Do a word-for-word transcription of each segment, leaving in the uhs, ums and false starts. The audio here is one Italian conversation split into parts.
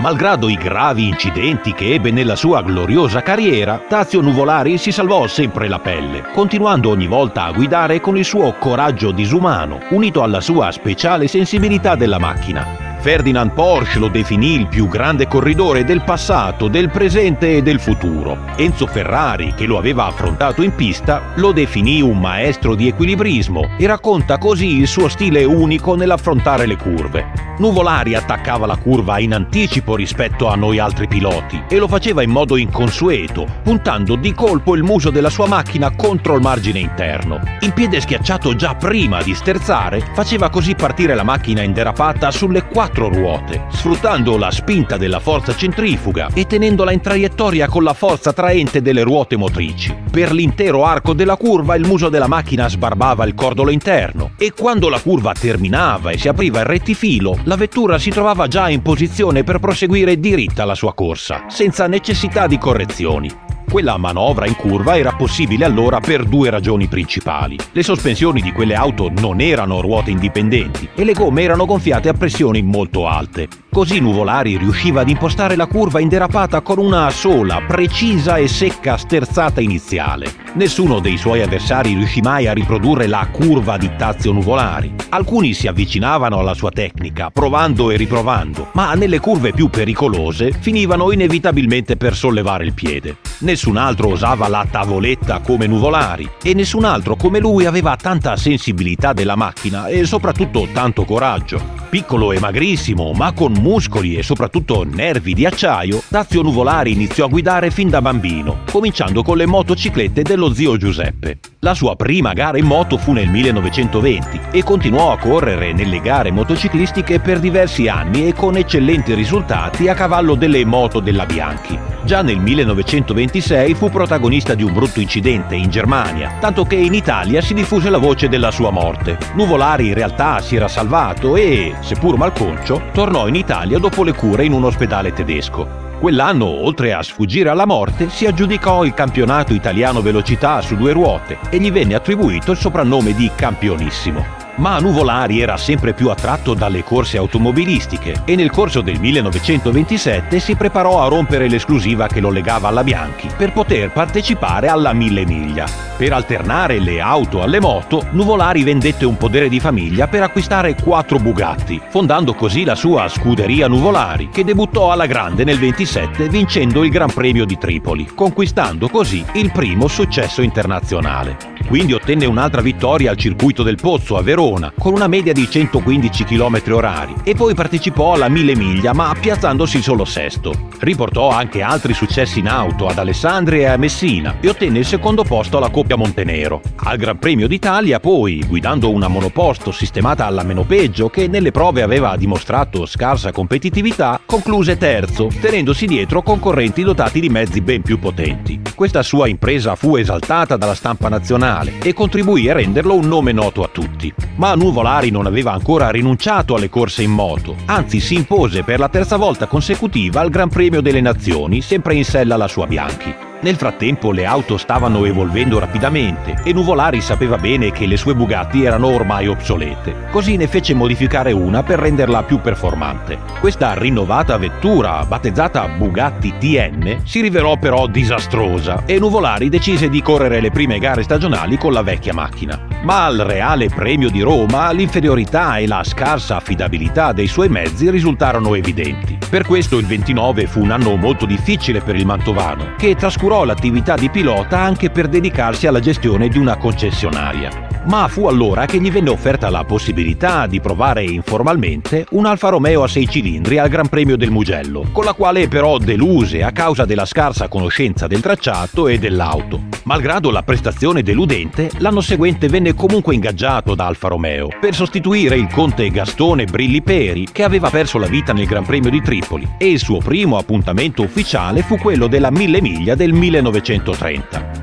Malgrado i gravi incidenti che ebbe nella sua gloriosa carriera, Tazio Nuvolari si salvò sempre la pelle, continuando ogni volta a guidare con il suo coraggio disumano, unito alla sua speciale sensibilità della macchina. Ferdinand Porsche lo definì il più grande corridore del passato, del presente e del futuro. Enzo Ferrari, che lo aveva affrontato in pista, lo definì un maestro di equilibrismo e racconta così il suo stile unico nell'affrontare le curve. Nuvolari attaccava la curva in anticipo rispetto a noi altri piloti e lo faceva in modo inconsueto, puntando di colpo il muso della sua macchina contro il margine interno. Il piede schiacciato già prima di sterzare faceva così partire la macchina in derapata sulle quattro ruote, sfruttando la spinta della forza centrifuga e tenendola in traiettoria con la forza traente delle ruote motrici. Per l'intero arco della curva il muso della macchina sbarbava il cordolo interno e quando la curva terminava e si apriva il rettifilo, la vettura si trovava già in posizione per proseguire diritta la sua corsa, senza necessità di correzioni. Quella manovra in curva era possibile allora per due ragioni principali. Le sospensioni di quelle auto non erano ruote indipendenti e le gomme erano gonfiate a pressioni molto alte. Così Nuvolari riusciva ad impostare la curva in derapata con una sola, precisa e secca sterzata iniziale. Nessuno dei suoi avversari riuscì mai a riprodurre la curva di Tazio Nuvolari. Alcuni si avvicinavano alla sua tecnica, provando e riprovando, ma nelle curve più pericolose finivano inevitabilmente per sollevare il piede. Nessun altro osava la tavoletta come Nuvolari e nessun altro come lui aveva tanta sensibilità della macchina e soprattutto tanto coraggio. Piccolo e magrissimo, ma con muscoli e soprattutto nervi di acciaio, Tazio Nuvolari iniziò a guidare fin da bambino, cominciando con le motociclette dello zio Giuseppe. La sua prima gara in moto fu nel millenovecentoventi e continuò a correre nelle gare motociclistiche per diversi anni e con eccellenti risultati a cavallo delle moto della Bianchi. Già nel millenovecentoventisei fu protagonista di un brutto incidente in Germania, tanto che in Italia si diffuse la voce della sua morte. Nuvolari in realtà si era salvato e, seppur malconcio, tornò in Italia dopo le cure in un ospedale tedesco. Quell'anno, oltre a sfuggire alla morte, si aggiudicò il campionato italiano velocità su due ruote e gli venne attribuito il soprannome di Campionissimo. Ma Nuvolari era sempre più attratto dalle corse automobilistiche e nel corso del millenovecentoventisette si preparò a rompere l'esclusiva che lo legava alla Bianchi per poter partecipare alla Mille Miglia. Per alternare le auto alle moto, Nuvolari vendette un podere di famiglia per acquistare quattro Bugatti, fondando così la sua scuderia Nuvolari, che debuttò alla grande nel ventisette vincendo il Gran Premio di Tripoli, conquistando così il primo successo internazionale. Quindi ottenne un'altra vittoria al circuito del Pozzo a Verona, con una media di centoquindici chilometri orari, e poi partecipò alla Mille Miglia, ma piazzandosi solo sesto. Riportò anche altri successi in auto ad Alessandria e a Messina e ottenne il secondo posto alla Coppia Montenero. Al Gran Premio d'Italia, poi, guidando una monoposto sistemata alla meno peggio che nelle prove aveva dimostrato scarsa competitività, concluse terzo, tenendosi dietro concorrenti dotati di mezzi ben più potenti. Questa sua impresa fu esaltata dalla stampa nazionale e contribuì a renderlo un nome noto a tutti. Ma Nuvolari non aveva ancora rinunciato alle corse in moto, anzi si impose per la terza volta consecutiva al Gran Premio delle Nazioni, sempre in sella alla sua Bianchi. Nel frattempo le auto stavano evolvendo rapidamente e Nuvolari sapeva bene che le sue Bugatti erano ormai obsolete. Così ne fece modificare una per renderla più performante. Questa rinnovata vettura, battezzata Bugatti T N, si rivelò però disastrosa e Nuvolari decise di correre le prime gare stagionali con la vecchia macchina. Ma al Reale Premio di Roma l'inferiorità e la scarsa affidabilità dei suoi mezzi risultarono evidenti. Per questo il ventinove fu un anno molto difficile per il mantovano, che trascurò l'attività di pilota anche per dedicarsi alla gestione di una concessionaria. Ma fu allora che gli venne offerta la possibilità di provare informalmente un Alfa Romeo a sei cilindri al Gran Premio del Mugello, con la quale però deluse a causa della scarsa conoscenza del tracciato e dell'auto. Malgrado la prestazione deludente, l'anno seguente venne comunque ingaggiato da Alfa Romeo per sostituire il conte Gastone Brilli Peri, che aveva perso la vita nel Gran Premio di Tripoli, e il suo primo appuntamento ufficiale fu quello della Mille Miglia del millenovecentotrenta.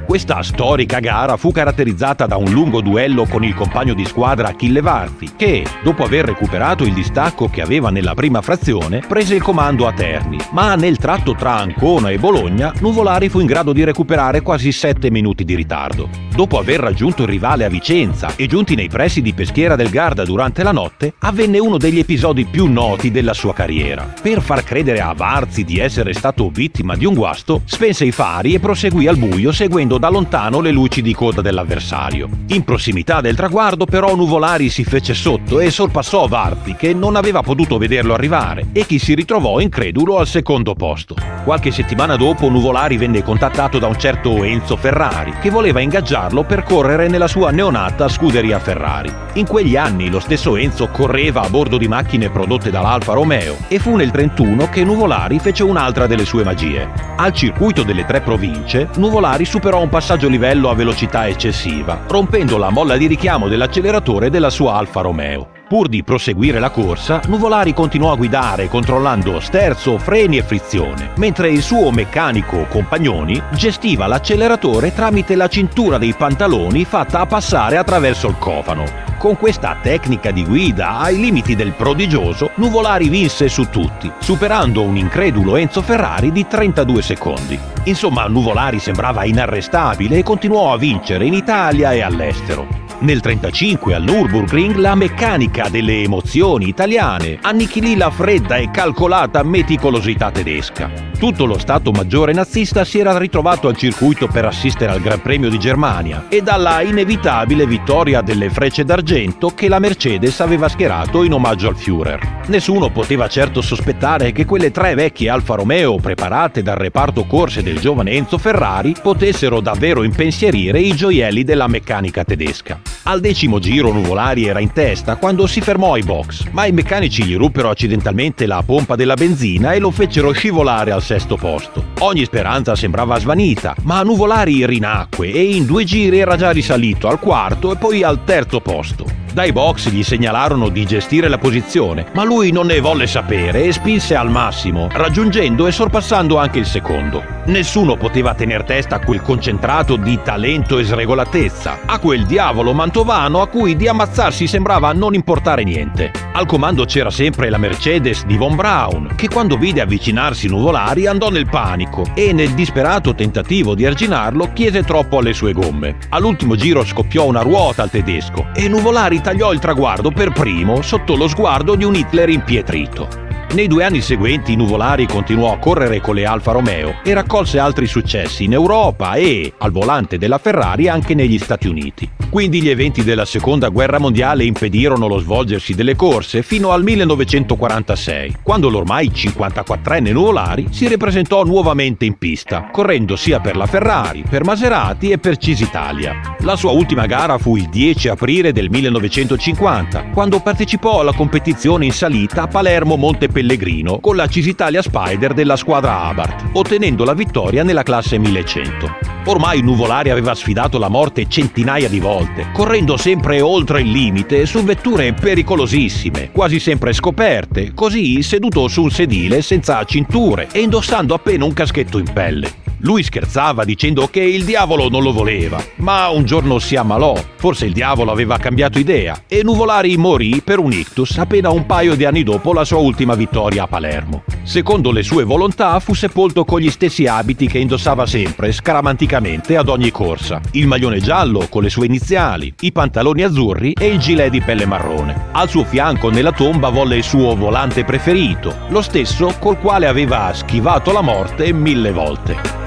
Questa storica gara fu caratterizzata da un lungo duello con il compagno di squadra Achille Varzi, che, dopo aver recuperato il distacco che aveva nella prima frazione, prese il comando a Terni, ma nel tratto tra Ancona e Bologna Nuvolari fu in grado di recuperare quasi sette minuti di ritardo. Dopo aver raggiunto il rivale a Vicenza e giunti nei pressi di Peschiera del Garda durante la notte, avvenne uno degli episodi più noti della sua carriera. Per far credere a Varzi di essere stato vittima di un guasto, spense i fari e proseguì al buio seguendo da lontano le luci di coda dell'avversario. In prossimità del traguardo però Nuvolari si fece sotto e sorpassò Varzi, che non aveva potuto vederlo arrivare e che si ritrovò incredulo al secondo posto. Qualche settimana dopo Nuvolari venne contattato da un certo Enzo Ferrari, che voleva ingaggiarlo per correre nella sua neonata scuderia Ferrari. In quegli anni lo stesso Enzo correva a bordo di macchine prodotte dall'Alfa Romeo e fu nel trentuno che Nuvolari fece un'altra delle sue magie. Al circuito delle tre province, Nuvolari superò un passaggio livello a velocità eccessiva, rompendo la molla di richiamo dell'acceleratore della sua Alfa Romeo. Pur di proseguire la corsa, Nuvolari continuò a guidare controllando sterzo, freni e frizione, mentre il suo meccanico Compagnoni gestiva l'acceleratore tramite la cintura dei pantaloni fatta a passare attraverso il cofano. Con questa tecnica di guida ai limiti del prodigioso, Nuvolari vinse su tutti, superando un incredulo Enzo Ferrari di trentadue secondi. Insomma, Nuvolari sembrava inarrestabile e continuò a vincere in Italia e all'estero. Nel trentacinque al Nürburgring la meccanica delle emozioni italiane annichilì la fredda e calcolata meticolosità tedesca. Tutto lo Stato Maggiore nazista si era ritrovato al circuito per assistere al Gran Premio di Germania e dalla inevitabile vittoria delle Frecce d'Argento che la Mercedes aveva schierato in omaggio al Führer. Nessuno poteva certo sospettare che quelle tre vecchie Alfa Romeo preparate dal reparto corse del giovane Enzo Ferrari potessero davvero impensierire i gioielli della meccanica tedesca. Al decimo giro Nuvolari era in testa quando si fermò ai box, ma i meccanici gli ruppero accidentalmente la pompa della benzina e lo fecero scivolare al sesto posto. Ogni speranza sembrava svanita, ma Nuvolari rinacque e in due giri era già risalito al quarto e poi al terzo posto. Dai box gli segnalarono di gestire la posizione, ma lui non ne volle sapere e spinse al massimo, raggiungendo e sorpassando anche il secondo. Nessuno poteva tener testa a quel concentrato di talento e sregolatezza, a quel diavolo mantovano a cui di ammazzarsi sembrava non importare niente. Al comando c'era sempre la Mercedes di Von Braun, che quando vide avvicinarsi Nuvolari andò nel panico e nel disperato tentativo di arginarlo chiese troppo alle sue gomme. All'ultimo giro scoppiò una ruota al tedesco e Nuvolari tagliò il traguardo per primo sotto lo sguardo di un Hitler impietrito. Nei due anni seguenti Nuvolari continuò a correre con le Alfa Romeo e raccolse altri successi in Europa e, al volante della Ferrari, anche negli Stati Uniti. Quindi gli eventi della Seconda Guerra Mondiale impedirono lo svolgersi delle corse fino al millenovecentoquarantasei, quando l'ormai cinquantaquattrenne Nuvolari si ripresentò nuovamente in pista, correndo sia per la Ferrari, per Maserati e per Cisitalia. La sua ultima gara fu il dieci aprile del millenovecentocinquanta, quando partecipò alla competizione in salita a Palermo Monte Pellegrino con la Cisitalia Spider della squadra Abarth, ottenendo la vittoria nella classe millecento. Ormai Nuvolari aveva sfidato la morte centinaia di volte, correndo sempre oltre il limite su vetture pericolosissime, quasi sempre scoperte, così seduto su un sedile senza cinture e indossando appena un caschetto in pelle. Lui scherzava dicendo che il diavolo non lo voleva, ma un giorno si ammalò, forse il diavolo aveva cambiato idea, e Nuvolari morì per un ictus appena un paio di anni dopo la sua ultima vittoria a Palermo. Secondo le sue volontà fu sepolto con gli stessi abiti che indossava sempre, scaramanticamente ad ogni corsa: il maglione giallo con le sue iniziali, i pantaloni azzurri e il gilet di pelle marrone. Al suo fianco nella tomba volle il suo volante preferito, lo stesso col quale aveva schivato la morte mille volte.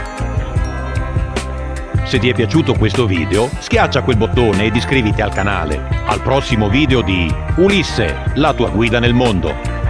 Se ti è piaciuto questo video, schiaccia quel bottone ed iscriviti al canale. Al prossimo video di Ulisse, la tua guida nel mondo.